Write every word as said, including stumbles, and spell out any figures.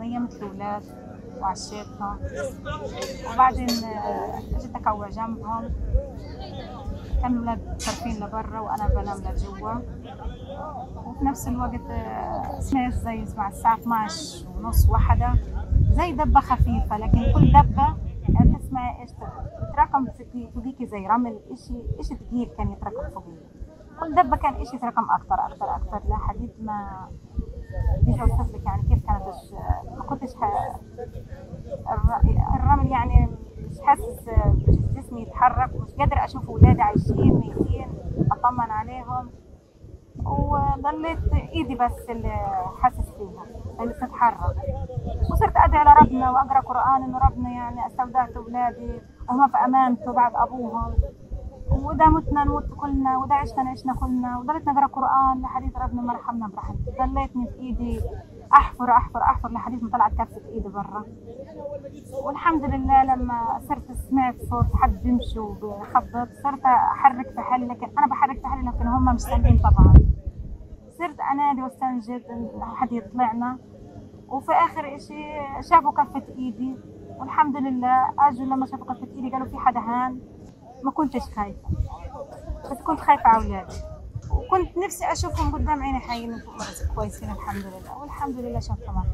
نيمت الأولاد وعشيتهم، وبعدين اجيت اكوع جنبهم. كانوا الأولاد صارفين لبرا وأنا بنام لجوا، وفي نفس الوقت سمعت زي اسمع الساعة اثنعش ونص واحدة زي دبة خفيفة، لكن كل دبة يعني تسمعي ايش تتراكم فوقيكي زي رمل، اشي اشي ثقيل كان يتراكم فوقيكي. كل دبة كان اشي يتراكم أكثر أكثر أكثر لحديد ما بدي أوصف لك يعني كيف كانت. ما كنتش ح... الرمل يعني مش حاسس جسمي يتحرك، ومش قادرة أشوف أولادي عايشين ميتين أطمن عليهم، وضليت إيدي بس اللي حاسس فيها اللي تتحرك. وصرت أدعي على ربنا وأقرأ قرآن إنه ربنا يعني استودعت أولادي وهم في أمانته بعد أبوهم، وإذا متنا نموت كلنا وإذا عشنا نعيشنا كلنا. وضليت نقرأ قرآن لحديث ربنا ما رحمنا برحمته. ضليتني في إيدي أحفر أحفر أحفر لحديث ما طلعت كبسة إيدي برا. والحمد لله لما صرت سمعت صوت حد بيمشي وبيخبط صرت أحرك في حالي، لكن أنا بحرك في حالي لكن هم مش سامعين طبعا. صرت أنادي واستنجد حد يطلعنا، وفي آخر إشي شافوا كفة إيدي والحمد لله. أجوا لما شافوا كفة إيدي قالوا في حدا هان. ما كنتش خايفة، بس كنت خايفة على أولادي، وكنت نفسي أشوفهم قدام عيني حيين كويسين الحمد لله. والحمد لله شفتهم.